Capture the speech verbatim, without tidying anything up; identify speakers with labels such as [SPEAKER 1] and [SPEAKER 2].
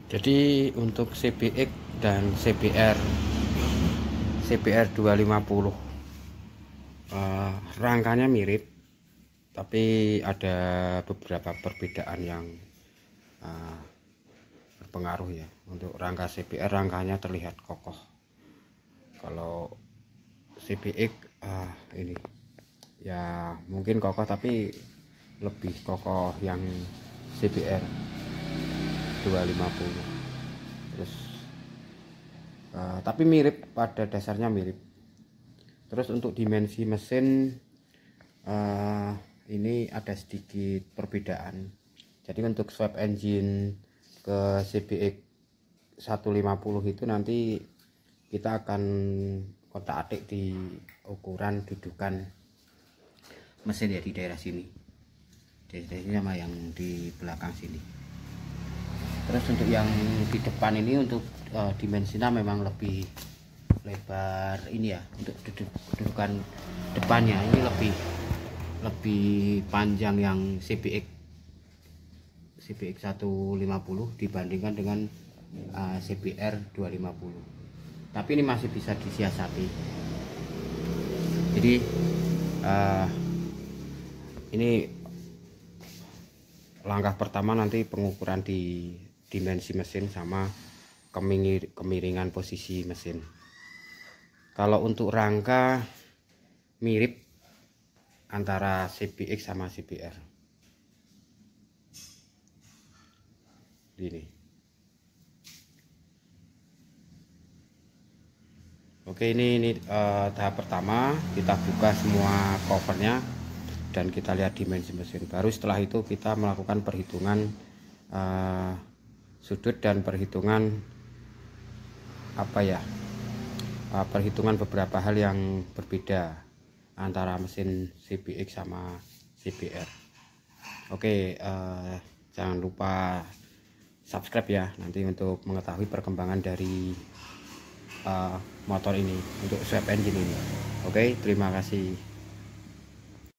[SPEAKER 1] Jadi untuk C B X dan C B R C B R dua lima nol uh, rangkanya mirip, tapi ada beberapa perbedaan yang uh, berpengaruh ya. Untuk rangka C B R rangkanya terlihat kokoh, kalau C B X uh, ini ya mungkin kokoh tapi lebih kokoh yang C B R dua lima nol. Terus uh, tapi mirip, pada dasarnya mirip. Terus untuk dimensi mesin uh, ini ada sedikit perbedaan. Jadi untuk swap engine ke C B X seratus lima puluh itu nanti kita akan kotak atik di ukuran dudukan mesin ya, di daerah sini, di daerah sini sama yang di belakang sini. Terus untuk yang di depan ini untuk uh, dimensinya memang lebih lebar ini ya, untuk duduk, dudukan depannya ini lebih lebih panjang yang C B X C B X seratus lima puluh dibandingkan dengan uh, C B R dua lima nol. Tapi ini masih bisa disiasati. Jadi uh, ini langkah pertama nanti pengukuran di dimensi mesin sama kemingir, kemiringan posisi mesin. Kalau untuk rangka mirip antara C B X sama C B R. Ini. Oke, ini ini uh, tahap pertama, kita buka semua covernya dan kita lihat dimensi mesin. Baru setelah itu kita melakukan perhitungan uh, sudut dan perhitungan apa ya? Uh, perhitungan beberapa hal yang berbeda antara mesin C B X sama C B R. Oke, uh, jangan lupa subscribe ya nanti untuk mengetahui perkembangan dari uh, motor ini untuk swap engine ini. Oke, terima kasih.